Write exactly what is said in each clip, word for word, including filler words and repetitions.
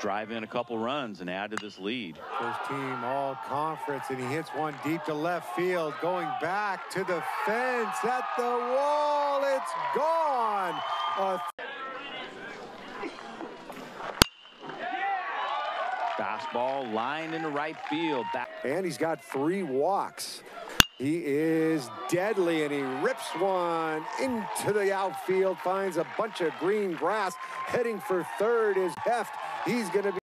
drive in a couple runs and add to this lead. First team all conference, and he hits one deep to left field, going back to the fence at the wall. It's gone. Uh, Fastball lined into right field. Back. And he's got three walks. He is deadly, and he rips one into the outfield, finds a bunch of green grass. Heading for third is Heft. He's going to be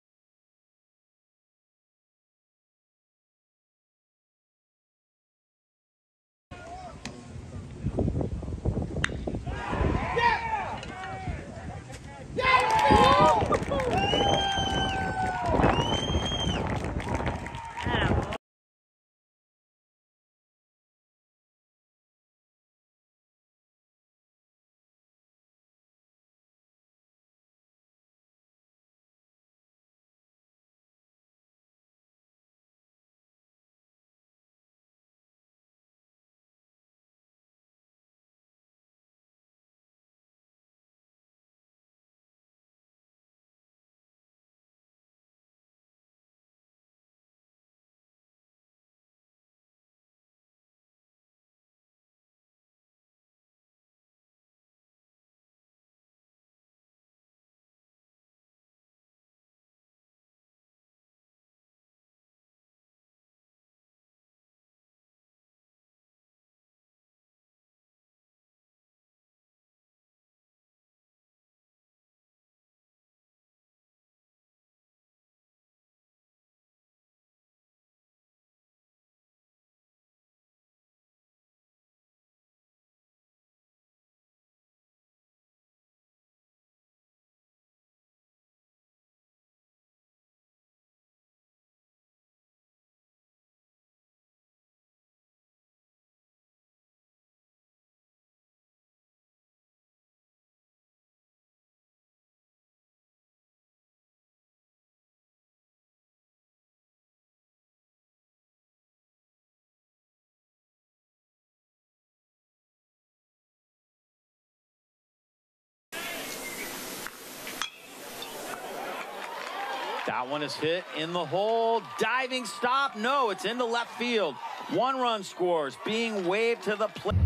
That one is hit in the hole. Diving stop. No, it's into left field. One run scores, being waved to the plate.